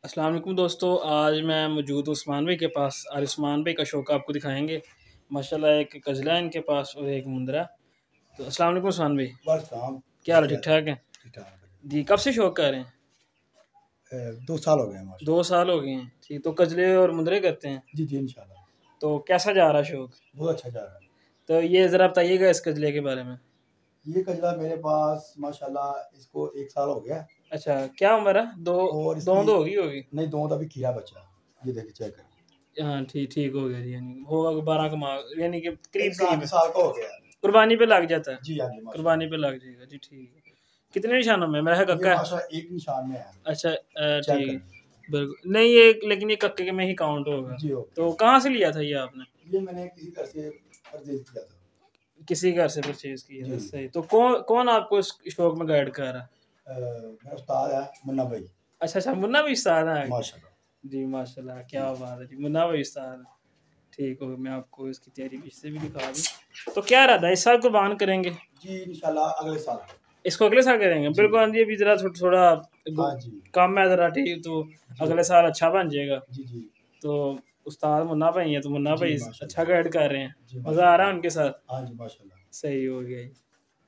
अस्सलाम वालेकुम दोस्तों, आज मैं मौजूद हूँ उस्मान भाई के पास और उस्मान भाई का शौक आपको दिखाएंगे। माशाल्लाह एक कजला है इनके पास और एक मुंदरा। तो अस्सलाम वालेकुम उस्मान भाई, बस काम क्या हाल है? ठीक ठाक है ठीक ठाक है। जी। कब से शौक कर रहे हैं? 2 साल हो गए हैं माशा। 2 साल हो गए हैं। ठीक, तो कजले और मुंदरे करते हैं। जी जी इंशाल्लाह तो कैसा जा रहा है शौक? बहुत अच्छा जा रहा है। तो ये ज़रा बताइएगा इस कजले के बारे में। ये कजला मेरे पास माशाल्लाह इसको 1 साल हो गया अच्छा, क्या उम्र है? दो और दो इसकी तो होगी। नहीं दो अभी खीरा बचा। ये देखिए चेक करिए। हाँ ठीक ठीक हो गया जी, यानी होगा 12 का मार्क, यानी कि करीब 1 साल का हो गया। कुर्बानी पे लग जाता है। जी हाँ जी कुर्बानी माशाल्लाह। पे लग जाएगा जी, ठीक है। कितने निशानों में? मेरा है ये कक्का है। माशा एक निशान में है। अच्छा चेक ठीक करिए। है। बिल्कुल नहीं, ये लेकिन ये कक्के के में ही काउंट होगा। जी ओके। तो कहाँ से लिया था ये आपने? ये मैंने किसी घर से परचेज किया था। किसी घर से परचेज किया था, जी सही। तो कौन कौन आपको इस शौक में गाइड कर रहा है? मेरा उस्ताद है मुन्ना भाई। अच्छा अच्छा, मुन्ना भी उस्ताद है। माशाल्लाह जी माशाल्लाह, क्या बात है जी, मुन्ना भी उस्ताद है। ठीक हो, मैं आपको इसकी तैयारी पीछे भी दिखा दूँ। तो क्या रहता है, इस साल कुर्बान करेंगे? जी इंशाल्लाह अगले साल। इसको अगले साल करेंगे, जी बिल्कुल। हाँ जी, अभी ज़रा थोड़ा हाँ जी कम है ज़रा, ठीक। तो जी अगले साल अच्छा बन जाएगा। जी जी तो उस्ताद मुन्ना भाई हैं, तो मुन्ना जी भाई अच्छा माशाल्लाह। गाइड कर रहे हैं। जी मज़ा आ रहा है माशाल्लाह। उनके साथ। हाँ जी माशाल्लाह। सही हो गया जी।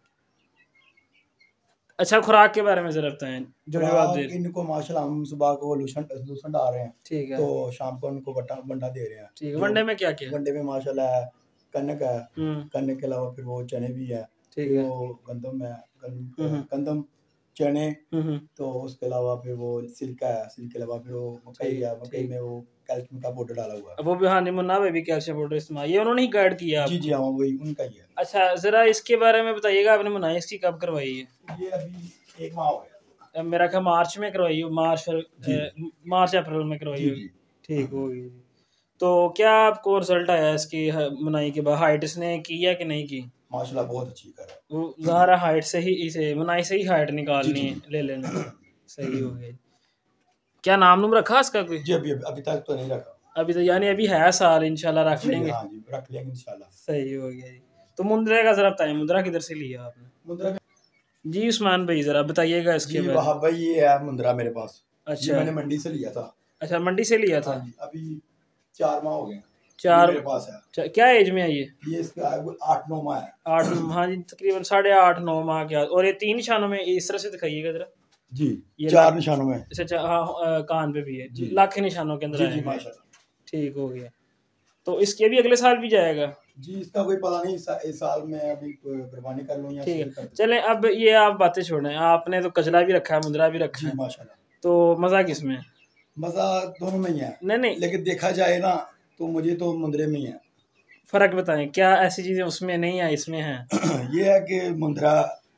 अच्छा, खुराक के बारे में ज़रा बताएँ, जो जो आप दे। खुराक इनको माशाल्लाह हम सुबह को लूसन लूसन डाल रहे हैं। ठीक है तो शाम को उनको बटा बंडा दे रहे हैं। ठीक है। जो वनडे में क्या क्या? वनडे में माशाल्लाह है, कनक है। हुँ, कनक के अलावा फिर वो चने भी है। ठीक फिर है। वो गंदम है। हुँ, हुँ, गंदम चने। हुँ, हुँ, तो उसके अलावा फिर वो सिल्का है। सिल्क के अलावा फिर वो मकई ठीक है। मकई ठीक। में वो कैल्शियम का पाउडर डाला हुआ है। अब वो भी, हाँ जी, मुन्ना भाई भी कैल्शियम पाउडर इस्तेमाल, ये उन्होंने ही गाइड किया जी जी आपको? हाँ वही उनका ही है। अच्छा, ज़रा इसके बारे में बताइएगा, आपने मुनाइस की कब करवाई है? ये अभी 1 माह हो गया। मेरा ख्याल मार्च में करवाई हो, जी मार्च अप्रैल में करवाई जी होगी। जी ठीक होगी जी। तो क्या आपको रिजल्ट आया इसकी मुनाई के बाद? हाइट इसने की है कि नहीं की? माशाल्लाह बहुत अच्छी कर रहा वो ज़ाहिर है हाइट से ही, इसे मुनाई से ही हाइट है। जी निकालनी जी है, ले लेना है। सही जी हो गया जी। क्या नाम नूम रखा इसका कोई? जी अभी तक तो नहीं रखा। अभी तो यानी अभी है साल, इंशाल्लाह रख जी लेंगे। हाँ जी रख लेंगे इंशाल्लाह। सही हो गया जी। तो मुंद्रा का ज़रा बताइए, मुंद्रा किधर से लिया आपने? मुंद्रा जी उस्मान भाई, ज़रा बताइएगा जी इसके बारे में। वहाँ भाई ये है मुंद्रा मेरे पास। ये अच्छा मैंने मंडी से लिया था। अच्छा, मंडी से लिया हाँ था। जी अभी 4 माह हो गए हैं। ये चार मेरे पास है। क्या एज में है ये? ये इसका है कोई 8 9 माह है। 8 हाँ जी, तकरीबन 8.5 9 माह के। और ये 3 निशानों में, इस तरह से दिखाइएगा जरा। जी ये 4 लाख, निशानों में। अच्छा हाँ, कान पे भी है, जी लाख के निशानों के अंदर जी जी आएगा ये। माशाल्लाह। ठीक हो गया। तो इसके भी अगले साल भी जाएगा? जी इसका कोई पता नहीं इस साल में अभी कुर्बानी कर लूँ या ठीक सेल है, कर दूँ। चलें। अब ये आप बातें छोड़ें, आपने तो कचला भी रखा है, मुंद्रा भी रखा जी है। माशाल्लाह। तो मज़ा किस में है? मज़ा दोनों में ही है। नहीं नहीं, लेकिन देखा जाए ना तो मुझे तो मुंद्रे में ही है। फ़र्क बताएं, क्या ऐसी चीज़ें उसमें नहीं है इसमें हैं? ये है कि मुंद्रा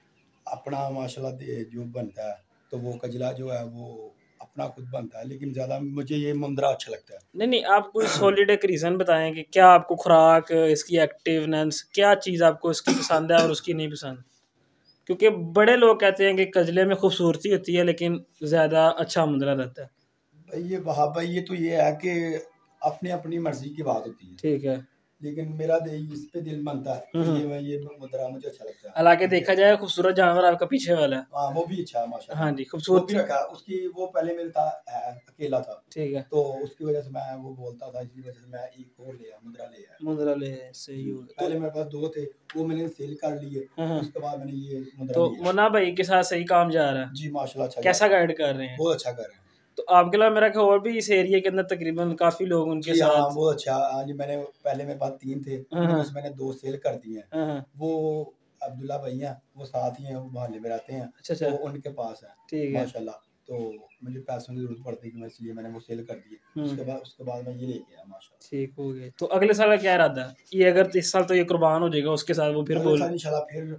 अपना माशाल्लाह जो बनता है तो वो कजला जो है वो अपना खुद बनता है। लेकिन ज़्यादा मुझे ये मुंद्रा अच्छा लगता नहीं नहीं, आप कोई सॉलिड एक रीज़न बताएं कि क्या आपको खुराक, इसकी एक्टिवनेस, क्या चीज़ आपको इसकी पसंद है और उसकी नहीं पसंद? क्योंकि बड़े लोग कहते हैं कि कजले में खूबसूरती होती है, लेकिन ज़्यादा अच्छा मुंदरा रहता है। है। भाई ये वहाँ भाई ये तो ये है कि अपनी अपनी मर्जी की बात होती है। ठीक है। लेकिन मेरा इस पे दिल मानता है कि ये मुंद्रा मुझे अच्छा लगता है। हालांकि देखा जाए, खूबसूरत जानवर आपका पीछे वाला है। हाँ वो भी अच्छा है हाँ माशाल्लाह। जी, वो भी खूबसूरती। रखा उसकी वो पहले मेरे था अकेला था। ठीक है। तो उसकी वजह से मैं वो बोलता था इसकी वजह से मैं एक और लिया मुंद्रा लिया। मुंदरा ले, सही जी हो गया। पहले मेरे पास 2 थे वो मैंने सेल कर लिए। हाँ। उसके बाद मैंने ये मुंद्रा तो लिया। मुन्ना भाई के साथ सही काम जा रहा है? जी माशाल्लाह अच्छा जा कैसा रहा है। गाइड कर रहे हैं? बहुत अच्छा कर रहे हैं। तो आपके अलावा मेरा ख्याल और भी इस एरिया के अंदर तकरीबन काफ़ी लोग उनके जी हाँ साथ। बहुत अच्छा। हाँ जी मैंने पहले मेरे पास 3 थे हाँ उनमें हाँ से मैंने 2 सेल कर दिए हैं। हाँ हाँ। वो अब्दुल्ला भाई हैं वो साथ ही हैं वो मोहल्ले में रहते हैं। अच्छा तो अच्छा, उनके पास है ठीक है। माशाल्लाह। तो मुझे पैसों की ज़रूरत पड़ती कि मैं इसलिए मैंने वो सेल कर दिए। उसके बाद मैं ये लेके आया माशाल्लाह। ठीक हो गया। तो अगले साल का क्या इरादा है? ये अगर इस साल तो ये कुर्बान हो जाएगा, उसके साथ वो फिर अगले बोल। साल इंशाल्लाह फिर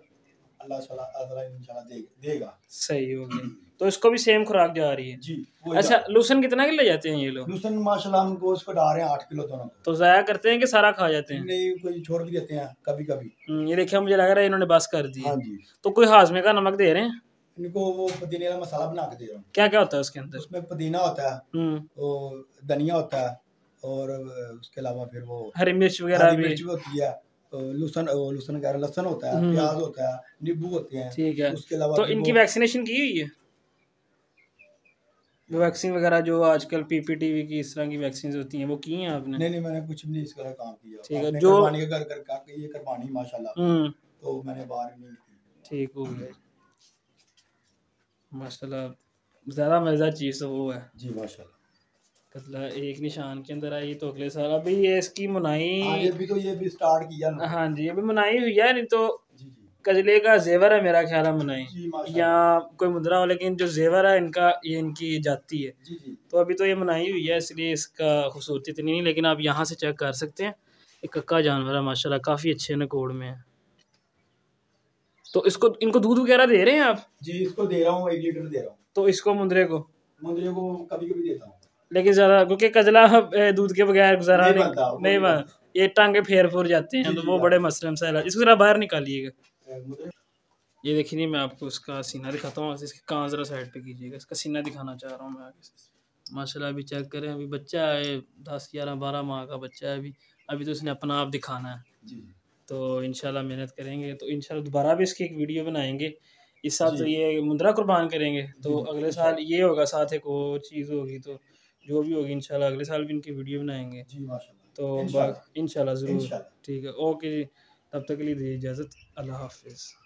अल्लाह ताला इंशाल्लाह देगा। सही हो गया। तो इसको भी सेम खुराक जा रही है? जी वही जा अच्छा, रहा है। लूसन कितना के ले जाते हैं ये लोग? लूसन माशाल्लाह हमको उसको डाल रहे हैं 8 किलो दोनों को। तो ज़ाया करते हैं कि सारा खा जाते हैं? नहीं कोई छोड़ भी देते हैं कभी कभी। ये देखिए, मुझे लग रहा है इन्होंने बस कर दी है। हाँ जी तो कोई हाजमे का नमक दे रहे हैं? इनको वो पुदीने का मसाला बना के दे रहा हूँ। क्या क्या होता है उसके अंदर? उसमें पुदीना होता है। हम्म, वो धनिया होता है। और उसके अलावा फिर वो हरी मिर्च वगैरह हरी भी? मिर्च भी होती है। लहसुन कह रहा लहसुन होता है हम्म, प्याज होता है नींबू होते हैं। ठीक है। उसके अलावा तो फिर इनकी वो वैक्सीनेशन की हुई है? जो वैक्सीन वगैरह जो आजकल पीपीटीवी की इस तरह की वैक्सीन होती हैं वो की हैं आपने? नहीं मैंने कुछ भी नहीं इसका काम किया। ठीक है आपने जो कुर्बानी का घर कर ये कुर्बानी माशाल्लाह, तो मैंने बाहर नहीं की। ठीक हो गया माशाल्लाह, ज़्यादा मज़ेदार चीज़ तो वो है जी माशाल्लाह। कतला एक निशान के अंदर आई तो अगले साल अभी ये इसकी मुनाई। हाँ ये भी स्टार्ट किया ना। हाँ जी अभी मुनाई हुई है, नहीं तो जी जी कजले का जेवर है मेरा ख्याल है मुनाई, जी या माशाल्लाह। कोई मुद्रा हो, लेकिन जो जेवर है इनका ये इनकी जाती है। जी जी तो अभी तो ये मुनाई हुई है इसलिए इसका खूबसूरती इतनी नहीं, लेकिन आप यहाँ से चेक कर सकते हैं। एक कक्का जानवर है माशाल्लाह, काफ़ी अच्छे नकोड़ में है। तो इसको इनको दूध वगैरह दे रहे हैं आप? जी इसको दे रहा हूँ, 1 लीटर दे रहा हूँ। तो इसको मुंदरे को कभी कभी देता हूँ, लेकिन ज़्यादा, क्योंकि कजला दूध के बगैर गुजारा नहीं बनता, वो नहीं नहीं बन, बनता। ये टांगे फेर फूर जाते जी हैं तो जी वो बड़े मसले मसाइल है। इसको ज़रा बाहर निकालिएगा। मुद्रे ये देखिए नहीं, मैं आपको इसका सीना दिखाता हूँ, इसके कान ज़रा साइड पे कीजिएगा, इसका सीना दिखाना चाह रहा हूँ मैं आगे से। माशाल्लाह अभी चेक करें, अभी बच्चा है 10-11-12 माह का बच्चा है अभी तो इसने अपना आप दिखाना है। जी तो इंशाल्लाह मेहनत करेंगे तो इंशाल्लाह दोबारा भी इसकी एक वीडियो बनाएंगे। इस साल तो जी ये मुंद्रा कुर्बान करेंगे, जी तो जी अगले साल ये होगा, साथ एक और चीज़ होगी, तो जो भी होगी इंशाल्लाह अगले साल भी इनकी वीडियो बनाएंगे। जी माशाल्लाह तो इंशाल्लाह इंशाल्लाह ज़रूर। इंशाल्लाह। ठीक है, ओके जी, तब तक के लिए दीजिए इजाज़त, अल्लाह हाफ़िज़।